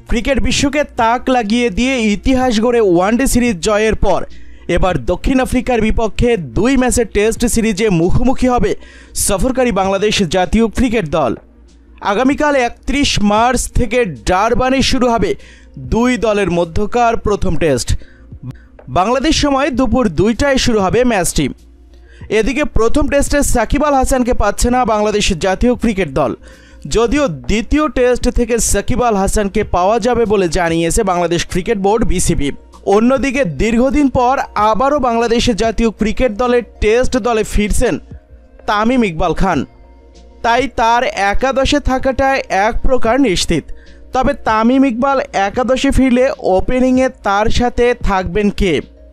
Cricket বিশ্বকে তাক লাগিয়ে দিয়ে ইতিহাস গড়ে ওয়ানডে সিরিজ জয়ের পর এবার দক্ষিণ আফ্রিকার বিপক্ষে 2 ম্যাচের টেস্ট সিরিজে মুখোমুখি হবে সফরকারী বাংলাদেশ জাতীয় ক্রিকেট দল। আগামীকাল 31 মার্চ থেকে ডারবানে শুরু হবে 2 দলের মধ্যকার প্রথম টেস্ট। বাংলাদেশ সময় দুপুর 2টায় শুরু হবে ম্যাচটি। এদিকে প্রথম টেস্টে সাকিব আল হাসানকে পাচ্ছে না বাংলাদেশ জাতীয় ক্রিকেট দল, যদিও দ্বিতীয় টেস্ট থেকে সাকিব আল হাসানকে পাওয়া যাবে বলে জানিয়েছে বাংলাদেশ ক্রিকেট বোর্ড বিসিবি। অন্যদিকে দীর্ঘদিন পর আবারও বাংলাদেশ জাতীয় ক্রিকেট দলের টেস্ট দলে ফিরছেন তামিম ইকবাল খান, তাই তার একাদশে থাকাটাই এক প্রকার নিশ্চিত। তবে তামিম ইকবাল একাদশে ফিরলে ওপেনিংয়ে তার সাথে থাকবেন কে?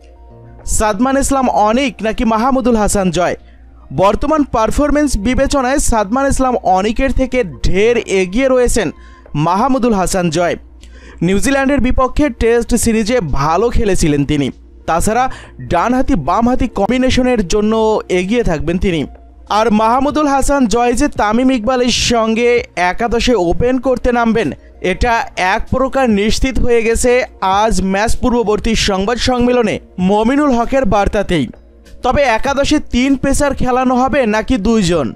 সাদমান ইসলাম অনিক নাকি মাহমুদুল হাসান জয়? বর্তমান পারফরমেন্স বিবেচনায় সাদমান ইসলাম অনিকের থেকে ঢের এগিয়ে রয়েছেন মাহমুদুল হাসান জয়। নিউজিল্যান্ডের বিপক্ষে টেস্ট সিরিজে ভালো খেলেছিলেন তিনি, তাছাড়া ডানহাতি বামহাতি কম্বিনেশনের জন্য এগিয়ে থাকবেন তিনি। আর মাহমুদুল হাসান জয় যে তামিম ইকবালের সঙ্গে একাদশে ওপেন করতে নামবেন এটা এক প্রকার নিশ্চিত হয়ে গেছে আজ ম্যাচ পূর্ববর্তী সংবাদ সম্মেলনে মমিনুল হকের বার্তাতেই। তবে একাদশে 3 পেসার খেলানো হবে নাকি 2 জন,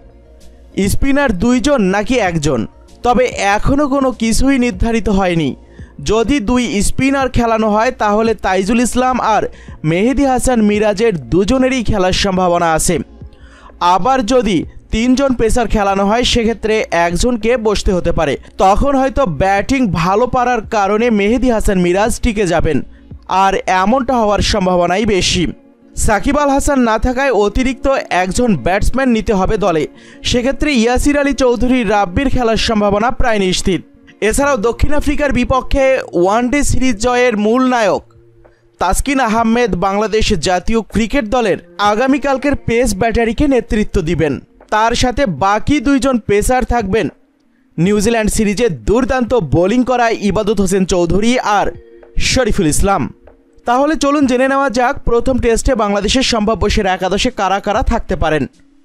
স্পিনার 2 জন নাকি 1 জন, তবে এখনও কোনো কিছুই নির্ধারিত হয়নি। যদি 2 স্পিনার খেলানো হয় তাহলে তাইজুল ইসলাম আর মেহেদী হাসান মিরাজের দুজনেরই খেলার সম্ভাবনা আছে। আবার যদি 3 জন পেসার খেলানো হয় সেক্ষেত্রে 1 জনকে বসতে হতে পারে। তখন হয়তো ব্যাটিং ভালো পারার কারণে মেহেদী হাসান মিরাজ টিকে যাবেন, আর এমনটা হওয়ার সম্ভাবনাই বেশি। সাকিব আল হাসান না থাকায় অতিরিক্ত 1 জন ব্যাটসম্যান নিতে হবে দলে, সেক্ষেত্রে ইয়াসির আলী চৌধুরী রাব্বির খেলার সম্ভাবনা প্রায় নিশ্চিত। এছাড়াও দক্ষিণ আফ্রিকার বিপক্ষে ওয়ানডে সিরিজ জয়ের মূল নায়ক তাসকিন আহমেদ বাংলাদেশ জাতীয় ক্রিকেট দলের আগামীকালকের পেস ব্যাটারিকে নেতৃত্ব দিবেন। তার সাথে বাকি 2 জন পেসার থাকবেন নিউজিল্যান্ড সিরিজে দুর্দান্ত বোলিং করা ইবাদত হোসেন চৌধুরী আর শরীফুল ইসলাম। তাহলে চলুন জেনে নেওয়া যাক প্রথম টেস্টে বাংলাদেশের সম্ভাব্য সেরা একাদশে কারা কারা থাকতে পারেন।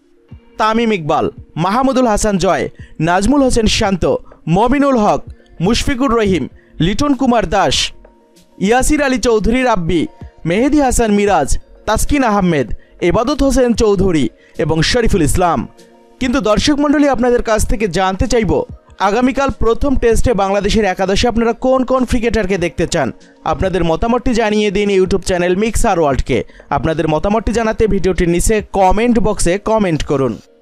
তামিম ইকবাল, মাহমুদুল হাসান জয়, নাজমুল হোসেন শান্ত, মমিনুল হক, মুশফিকুর রহিম, লিটন কুমার দাস, ইয়াসির আলী চৌধুরী রাব্বি, মেহেদী হাসান মিরাজ, তাসকিন আহমেদ, ইবাদত হোসেন চৌধুরী এবং শরীফুল ইসলাম। কিন্তু দর্শক মণ্ডলী, আপনাদের কাছ থেকে জানতে চাইব আগামীকাল প্রথম টেস্টে বাংলাদেশের একাদশে আপনারা কোন কোন ক্রিকেটারকে দেখতে চান? আপনাদের মতামতটি জানিয়ে দিন ইউটিউব চ্যানেল মিক্সার ওয়ার্ল্ডকে। আপনাদের মতামতটি জানাতে ভিডিওটির নিচে কমেন্ট বক্সে কমেন্ট করুন।